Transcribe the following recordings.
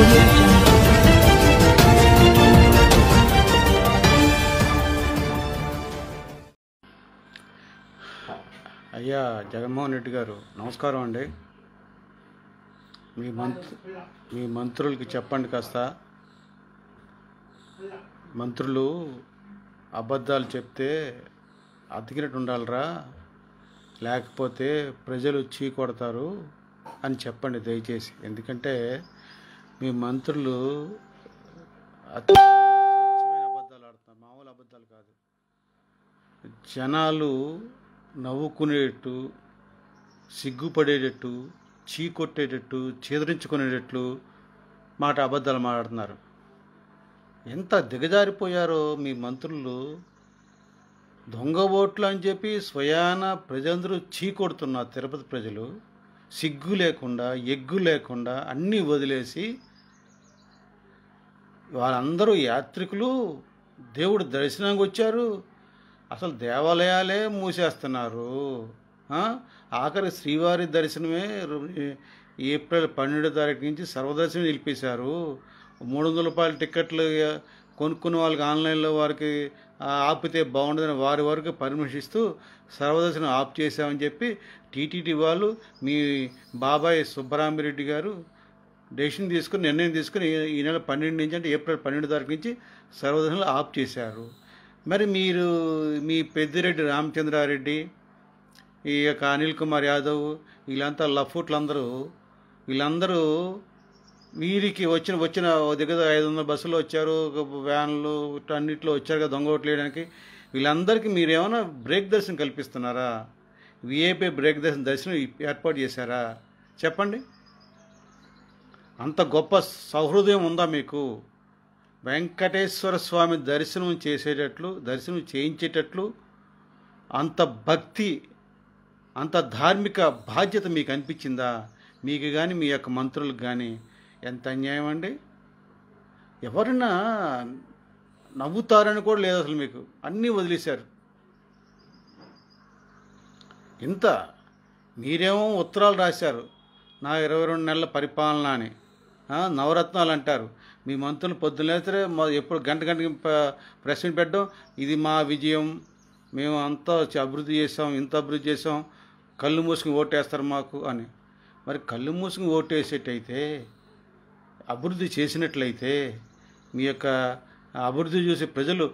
audio jungle. అయ్యా జగన్మోహన్ రెడ్డి గారు నమస్కారం అండి. మీ మంత్రులకి చెప్పండి కాస్త. మంత్రులు అబద్ధాలు చెప్తే అతికినట్టు ఉండాలిరా, లేకపోతే ప్రజలు చీ కొడతారు అని చెప్పండి దయచేసి. ఎందుకంటే మీ మంత్రులు అతి స్వచ్ఛమైన అబద్ధాలు ఆడుతున్నారు, మామూలు అబద్ధాలు కాదు. జనాలు నవ్వుకునేటట్టు, సిగ్గుపడేటట్టు, చీ కొట్టేటట్టు, చేదరించుకునేటట్లు అబద్ధాలు మాట్లాడుతున్నారు. ఎంత దిగజారిపోయారో మీ మంత్రులు. దొంగ ఓట్లు అని చెప్పి స్వయాన ప్రజలందరూ చీ కొడుతున్నారు. తిరుపతి ప్రజలు సిగ్గు లేకుండా, ఎగ్గు లేకుండా అన్నీ వదిలేసి వాళ్ళందరూ యాత్రికులు దేవుడు దర్శనానికి వచ్చారు. అసలు దేవాలయాలే మూసేస్తున్నారు. ఆఖరి శ్రీవారి దర్శనమే ఏప్రిల్ 12వ తారీఖు నుంచి సర్వదర్శనం నిలిపేశారు. 300 రూపాయల టికెట్లు కొనుక్కున్న వాళ్ళకి ఆన్లైన్లో వారికి ఆపితే బాగుండదని వారి వరకు పర్మిషన్ ఇస్తూ సర్వదర్శనం ఆప్ చేశామని చెప్పి టీటీడీ వాళ్ళు, మీ బాబాయ్ సుబ్బరామిరెడ్డి గారు నిర్ణయం తీసుకుని ఈ నెల 12 నుంచి, అంటే ఏప్రిల్ 12వ తారీఖు నుంచి సర్వదర్శనాలు ఆప్ చేశారు. మరి మీరు మీ పెద్దిరెడ్డి రామచంద్రారెడ్డి, ఈ యొక్క అనిల్ కుమార్ యాదవ్, వీళ్ళంతా వీళ్ళందరూ వీరికి వచ్చిన దగ్గర 500 బస్సులు వచ్చారు, వ్యాన్లు అన్నింటిలో వచ్చారు కదా దొంగ ఓట్లు వేయడానికి. వీళ్ళందరికీ మీరు ఏమైనా బ్రేక్ దర్శనం కల్పిస్తున్నారా? విఐపీ బ్రేక్ దర్శనం ఏర్పాటు చేశారా? చెప్పండి. అంత గొప్ప సహృదయం ఉందా మీకు? వెంకటేశ్వర స్వామి దర్శనం చేయించేటట్లు అంత భక్తి, అంత ధార్మిక బాధ్యత మీకు అనిపించిందా? మీకు కానీ మీ యొక్క మంత్రులకు కానీ ఎంత అన్యాయం అండి. ఎవరైనా నవ్వుతారని కూడా లేదు అసలు. మీకు అన్నీ వదిలేశారు. మీరేమో ఉత్తరాలు రాశారు, నా 22 నెలల పరిపాలన అని, నవరత్నాలు అంటారు. మీ మంత్రులు పొద్దున్నేస్తే ఎప్పుడు గంటకి ప్రెస్ మీట్ పెట్టడం, ఇది మా విజయం, మేము అంతా అభివృద్ధి చేసాం, ఇంత అభివృద్ధి చేసాం, కళ్ళు మూసుకుని ఓటేస్తారు మాకు అని. మరి కళ్ళు మూసుకుని ఓటేసేటైతే, అభివృద్ధి చేసినట్లయితే, మీ యొక్క అభివృద్ధి చూసి ప్రజలు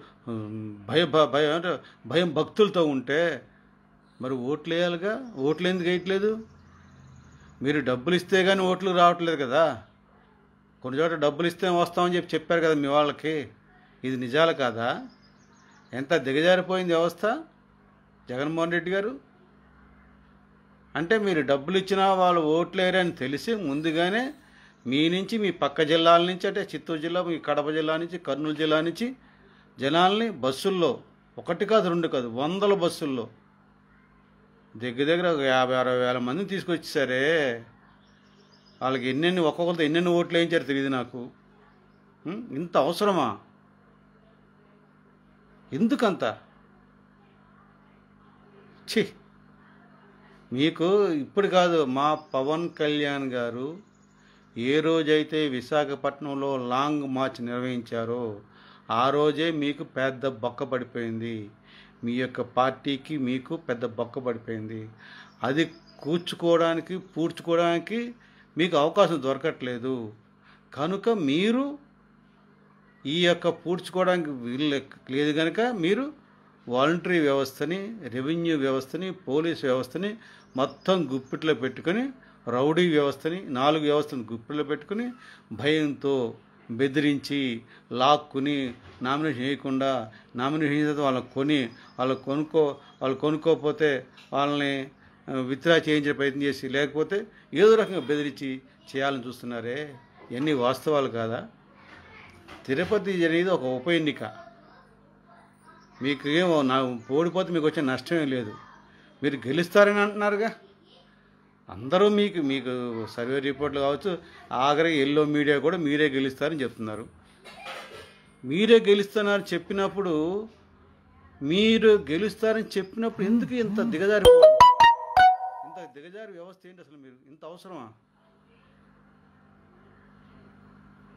భయం భక్తులతో ఉంటే మరి ఓట్లు వేయాలిగా. ఓట్లు ఎందుకు వేయట్లేదు? మీరు డబ్బులు ఇస్తే కానీ ఓట్లు రావట్లేదు కదా. కొన్ని చోట్ల డబ్బులు ఇస్తే వస్తామని చెప్పారు కదా మీ వాళ్ళకి. ఇది నిజాలు కాదా? ఎంత దిగజారిపోయింది వ్యవస్థ జగన్మోహన్ రెడ్డి గారు. అంటే మీరు డబ్బులు ఇచ్చినా వాళ్ళు ఓట్లేరని తెలిసి ముందుగానే మీ నుంచి, మీ పక్క జిల్లాల నుంచి, అంటే చిత్తూరు జిల్లా, మీ కడప జిల్లా నుంచి, కర్నూలు జిల్లా నుంచి జనాల్ని బస్సుల్లో, 1 కాదు 2 కాదు 100 బస్సుల్లో దగ్గర 50-60 వేల మందిని తీసుకొచ్చేసారే. వాళ్ళకి ఒక్కొక్కరితో ఎన్నెన్ని ఓట్లు వేయించారు తెలియదు నాకు. ఇంత అవసరమా? ఎందుకంత ఛీ! మీకు ఇప్పుడు కాదు, మా పవన్ కళ్యాణ్ గారు ఏ రోజైతే విశాఖపట్నంలో లాంగ్ మార్చ్ నిర్వహించారో ఆ రోజే మీకు పెద్ద బొక్క పడిపోయింది. మీ యొక్క పార్టీకి మీకు పెద్ద బొక్క పడిపోయింది. అది పూడ్చుకోవడానికి మీకు అవకాశం దొరకట్లేదు. కనుక మీరు ఈ యొక్క పూడ్చుకోవడానికి వీలు లేదు కనుక మీరు వాలంటరీ వ్యవస్థని, రెవెన్యూ వ్యవస్థని, పోలీస్ వ్యవస్థని మొత్తం గుప్పిట్లో పెట్టుకొని, రౌడీ వ్యవస్థని, 4 వ్యవస్థను గుప్పిట్లో పెట్టుకుని భయంతో బెదిరించి లాక్కుని నామినేషన్ వేయకుండా, నామినేషన్ చేస్తే వాళ్ళు కొనుక్కోకపోతే వాళ్ళని విత్డ్రా చేయించే ప్రయత్నం చేసి, లేకపోతే ఏదో రకంగా బెదిరించి చేయాలని చూస్తున్నారే. ఇవన్నీ వాస్తవాలు కాదా? తిరుపతి అనేది ఒక ఉప ఎన్నిక. మీకు ఏమో ఓడిపోతే మీకు వచ్చే నష్టమే లేదు. మీరు గెలుస్తారని అంటున్నారుగా. అందరూ మీకు సర్వే రిపోర్ట్లు కావచ్చు, ఆఖరికి ఎల్లో మీడియా కూడా మీరే గెలుస్తారని చెప్తున్నారు. మీరే గెలుస్తారని చెప్పినప్పుడు ఎందుకు ఇంత దిగజారి వ్యవస్థ ఏంటి అసలు? మీరు ఇంత అవసరమా?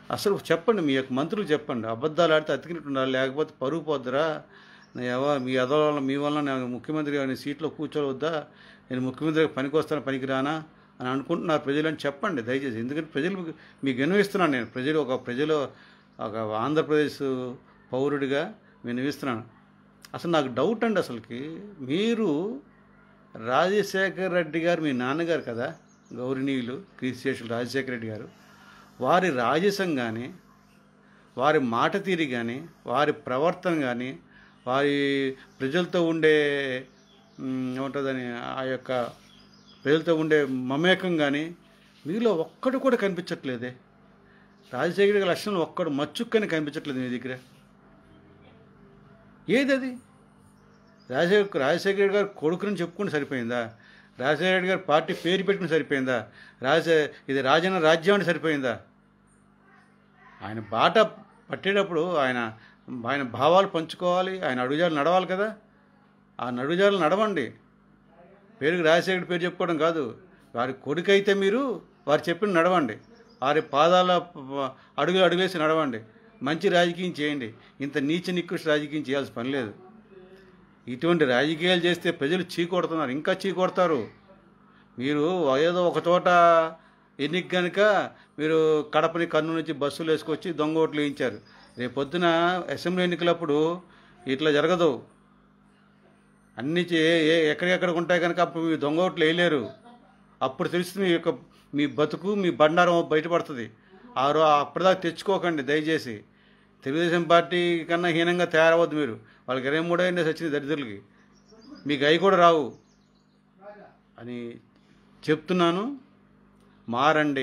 అసలు చెప్పండి, మీ యొక్క మంత్రులకు చెప్పండి, అబద్ధాలు ఆడితే అతికినట్టు ఉండాలి, లేకపోతే పరుగు పోద్దురా, మీ అదోళ్ళ మీ వల్ల నేను ముఖ్యమంత్రిగా నేను సీట్లో కూర్చోవద్దా, నేను ముఖ్యమంత్రిగా పనికి వస్తాను పనికిరానా అని అనుకుంటున్నారు ప్రజలని చెప్పండి దయచేసి. ఎందుకంటే ప్రజలు మీకు విన్నవిస్తున్నాను, నేను ప్రజలు ఒక ఆంధ్రప్రదేశ్ పౌరుడిగా విన్నవిస్తున్నాను. అసలు నాకు డౌట్ అండి, అసలుకి మీరు రాజశేఖర్ రెడ్డి గారు మీ నాన్నగారు కదా, గౌరవనీయులు కీర్తిశేషులు రాజశేఖర రెడ్డి గారు, వారి రాజసం కానీ, వారి మాట తీరు కానీ, వారి ప్రవర్తన కానీ, వారి ప్రజలతో ఉండే ఏముంటుందని ఆ యొక్క ప్రజలతో ఉండే మమేకం కానీ మీలో ఒక్కడు కూడా కనిపించట్లేదే. రాజశేఖర గారి లక్షణం ఒక్కడు మచ్చుక్కని కనిపించట్లేదు మీ దగ్గర. ఏది అది? రాజశేఖర రెడ్డి గారు కొడుకుని చెప్పుకుంటే సరిపోయిందా? రాజశేఖర రెడ్డి గారు పార్టీ పేరు పెట్టుకుని సరిపోయిందా? ఇది రాజన్న రాజ్యం అంటే సరిపోయిందా? ఆయన బాట పట్టేటప్పుడు ఆయన భావాలు పంచుకోవాలి, ఆయన అడుగుజాలు నడవాలి కదా. ఆ నడుగుజాలు నడవండి, పేరుకి రాజశేఖర పేరు చెప్పుకోవడం కాదు. వారి కొడుకు అయితే మీరు వారు చెప్పిన నడవండి, వారి పాదాల అడుగులేసి నడవండి, మంచి రాజకీయం చేయండి. ఇంత నీచ నికృష్ట రాజకీయం చేయాల్సిన పని లేదు. ఇటువంటి రాజకీయాలు చేస్తే ప్రజలు చీకొడుతున్నారు, ఇంకా చీకొడతారు. మీరు ఏదో ఒక చోట ఎన్నిక కనుక మీరు కడపని కర్నూలు నుంచి బస్సులు వేసుకొచ్చి దొంగ ఓట్లు వేయించారు. రేపొద్దున అసెంబ్లీ ఎన్నికలప్పుడు ఇట్లా జరగదు. అన్ని ఎక్కడెక్కడ ఉంటాయి కనుక అప్పుడు మీ దొంగ ఓట్లు వేయలేరు. అప్పుడు తెలుస్తుంది మీ బతుకు, మీ బండారం బయటపడుతుంది. అప్పటిదాకా తెచ్చుకోకండి దయచేసి. తెలుగుదేశం పార్టీ కన్నా హీనంగా తయారవద్దు మీరు. వాళ్ళకి 23 ఏళ్ళు వచ్చింది దరిద్రులకి, మీకు అవి కూడా రావు అని చెప్తున్నాను. మారండి,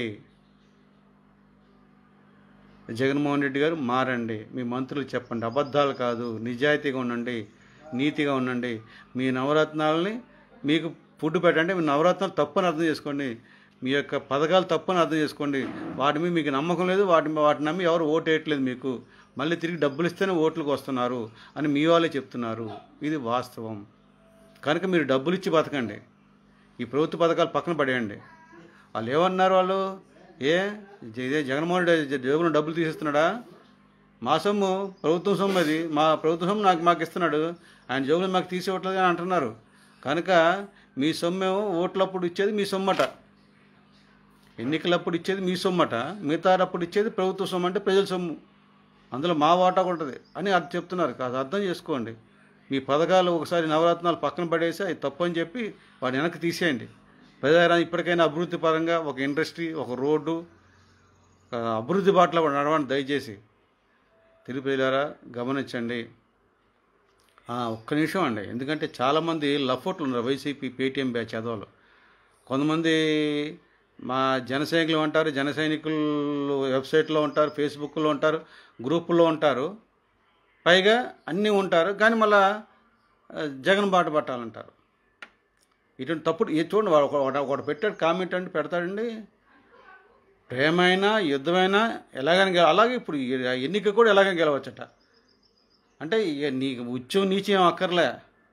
జగన్మోహన్ రెడ్డి గారు మారండి. మీ మంత్రులకు చెప్పండి, అబద్ధాలు కాదు, నిజాయితీగా ఉండండి, నీతిగా ఉండండి. మీ నవరత్నాలని మీకు ఫుడ్ పెట్టండి, మీ నవరత్నాలు తప్పని అర్థం చేసుకోండి, మీ యొక్క పథకాలు తప్పని అర్థం చేసుకోండి. వాటి మీద మీకు నమ్మకం లేదు, వాటిని నమ్మి ఎవరు ఓటు వేయట్లేదు మీకు. మళ్ళీ తిరిగి డబ్బులు ఇస్తేనే ఓట్లకు వస్తున్నారు అని మీ వాళ్ళే చెప్తున్నారు. ఇది వాస్తవం. కనుక మీరు డబ్బులు ఇచ్చి బతకండి, ఈ ప్రభుత్వ పథకాలు పక్కన పడేయండి. వాళ్ళు ఏమన్నారు, వాళ్ళు ఇదే జగన్మోహన్ రెడ్డి జేబులో డబ్బులు తీసేస్తున్నాడా? మా సొమ్ము ప్రభుత్వం సొమ్ము, అది మా ప్రభుత్వ సొమ్ము మాకు ఇస్తున్నాడు, ఆయన జేబులో మాకు తీసేవట్లేదు అని అంటున్నారు. కనుక మీ సొమ్మేమో ఓట్లప్పుడు ఇచ్చేది మీ సొమ్మట, ఎన్నికలప్పుడు ఇచ్చేది మీ సొమ్మట, మిగతాడప్పుడు ఇచ్చేది ప్రభుత్వ సొమ్ము, అంటే ప్రజల సొమ్ము, అందులో మా వాటా ఉంటుంది అని అది చెప్తున్నారు. కాదు, అర్థం చేసుకోండి. మీ పథకాలు ఒకసారి నవరత్నాలు పక్కన పడేసి అవి తప్పని చెప్పి వాటిని వెనక్కి తీసేయండి. ప్రజారాన్ని ఇప్పటికైనా అభివృద్ధి పరంగా ఒక ఇండస్ట్రీ, ఒక రోడ్డు, అభివృద్ధి బాటలో నడవండి దయచేసి. తెలుగు ప్రజలారా గమనించండి. ఒక్క నిమిషం అండి, ఎందుకంటే చాలామంది లఫోట్లు ఉన్నారు వైసీపీ పేటీఎం బ్యాచ్ చదవాలి. కొంతమంది మా జన సైనికులు ఉంటారు, జన సైనికులు వెబ్సైట్లో ఉంటారు, ఫేస్బుక్లో ఉంటారు, గ్రూపుల్లో ఉంటారు, పైగా అన్నీ ఉంటారు, కానీ మళ్ళా జగన్ బాట పట్టాలంటారు. ఇటువంటి తప్పుడు చూడండి, ఒకటి పెట్టాడు కామెంట్ అంటే పెడతాడండి, ప్రేమైనా యుద్ధమైనా ఎలాగైనా అలాగే ఇప్పుడు ఎన్నిక కూడా ఎలాగైనా గెలవచ్చట. అంటే నీకు ఉచ్చం నీచం అక్కర్లే,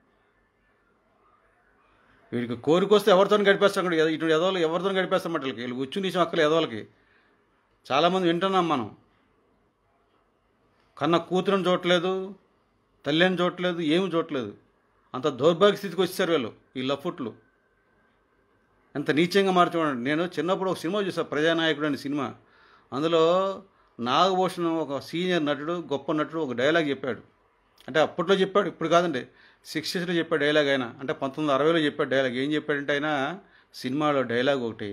వీడికి కోరికొస్తే ఎవరితో గడిపేస్తాం. ఇటువంటి ఎదవలు ఎవరితో గడిపేస్తామంట, వీళ్ళకి ఉచ్చు నీచం అక్కర్లే ఎదవలకి. చాలామంది వింటున్నాం మనం, కన్న కూతురుని చూడట్లేదు, తల్లిని చూడట్లేదు, ఏమి చూడట్లేదు, అంత దౌర్భాగ్య స్థితికి వచ్చేసారు వీళ్ళు, ఈ లఫుట్లు. ఎంత నీచంగా మార్చుకోండి. నేను చిన్నప్పుడు ఒక సినిమా చూసాను, ప్రజానాయకుడు అనే సినిమా. అందులో నాగభూషణం ఒక సీనియర్ నటుడు, గొప్ప నటుడు, ఒక డైలాగ్ చెప్పాడు. అంటే అప్పట్లో చెప్పాడు, ఇప్పుడు కాదండి, 60sలో చెప్పాడు డైలాగ్. ఆయన అంటే 1960లో చెప్పాడు డైలాగ్. ఏం చెప్పాడంటే ఆయన సినిమాలో డైలాగ్ ఒకటి,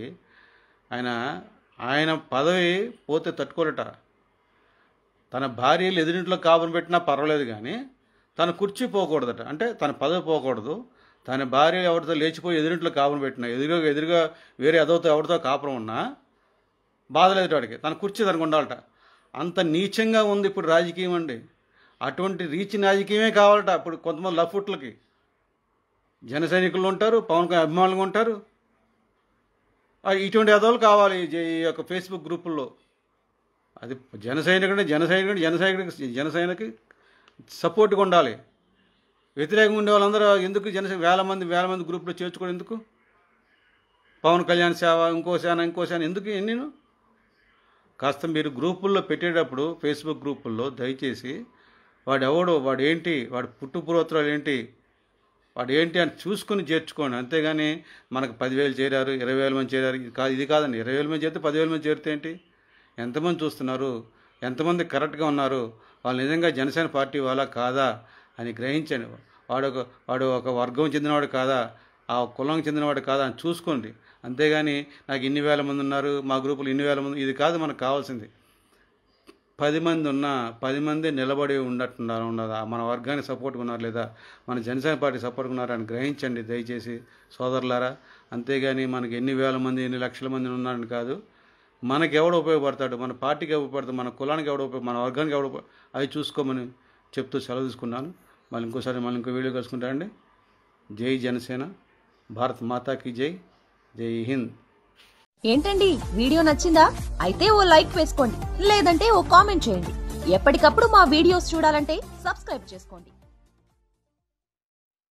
ఆయన పదవి పోతే తట్టుకోలేట, తన భార్యలు ఎదురింట్లో కాపురం పెట్టినా పర్వాలేదు కానీ తన కుర్చీ పోకూడదట. అంటే తన పదవి పోకూడదు, తన భార్య ఎవరితో లేచిపోయి ఎదురింట్లో కాపురం పెట్టినా, ఎదురుగా వేరే ఎవరితో కాపురం ఉన్నా బాధలేదు వాడికి, తన కుర్చీ తనకు ఉండాలట. అంత నీచంగా ఉంది ఇప్పుడు రాజకీయం అండి. అటువంటి రీచ్ రాజకీయమే కావాలట ఇప్పుడు కొంతమంది లఫుట్లకి. జన సైనికులు ఉంటారు, పవన్ కళ్యాణ్ అభిమానులుగా ఉంటారు, ఇటువంటి ఎదవలు కావాలి ఈ యొక్క ఫేస్బుక్ గ్రూపుల్లో. అది జనసైనికుడికి సపోర్ట్గా ఉండాలి. వ్యతిరేకంగా ఉండే వాళ్ళందరూ ఎందుకు వేల మంది గ్రూపులో చేర్చుకోవడం ఎందుకు? పవన్ కళ్యాణ్ సేవ, ఇంకో సేన ఎందుకు? నేను కాస్త మీరు గ్రూపుల్లో పెట్టేటప్పుడు ఫేస్బుక్ గ్రూపుల్లో దయచేసి వాడెవడో వాడేంటి వాడి పుట్టుపూర్వోత్తరాలు ఏంటి వాడు ఏంటి అని చూసుకుని చేర్చుకోండి. అంతేగాని మనకు 10,000 చేరారు 20,000 మంది చేరారు ఇది కాదండి. 20,000 మంది చేరితే 10,000 మంది చేరితే ఏంటి? ఎంతమంది చూస్తున్నారు, ఎంతమంది కరెక్ట్గా ఉన్నారు, వాళ్ళు నిజంగా జనసేన పార్టీ వాళ్ళ కాదా అని గ్రహించండి. వాడు ఒక వర్గం చెందినవాడు కాదా, ఆ కులం చెందినవాడు కాదా అని చూసుకోండి. అంతేగాని నాకు ఇన్ని వేల మంది ఉన్నారు, మా గ్రూపులు ఇన్ని వేల మంది, ఇది కాదు మనకు కావాల్సింది. 10 మంది ఉన్నా 10 మంది నిలబడి ఉన్నదా, మన వర్గానికి సపోర్ట్గా ఉన్నారు లేదా, మన జనసేన పార్టీ సపోర్ట్గా ఉన్నారా అని గ్రహించండి దయచేసి సోదరులారా. అంతేగాని మనకి ఎన్ని వేల మంది ఎన్ని లక్షల మంది ఉన్నారని కాదు. మనకి ఎవడు ఉపయోగపడతాడు, మన పార్టీకి ఎవడు ఉపయోగపడతాడు, మన కులానికి ఎవడు మన వర్గానికి ఎవడు, అవి చూసుకోమని చెప్తూ సెలవు తీసుకున్నాను. మళ్ళీ ఇంకో వీడియో కలుసుకుంటానండి. జై జనసేన, భారత్ మాతాకి జై, జై హింద్. ఏంటండి వీడియో నచ్చిందా? అయితే ఓ లైక్ వేసుకోండి, లేదంటే ఓ కామెంట్ చేయండి. ఎప్పటికప్పుడు మా వీడియోస్ చూడాలంటే సబ్స్క్రైబ్ చేసుకోండి.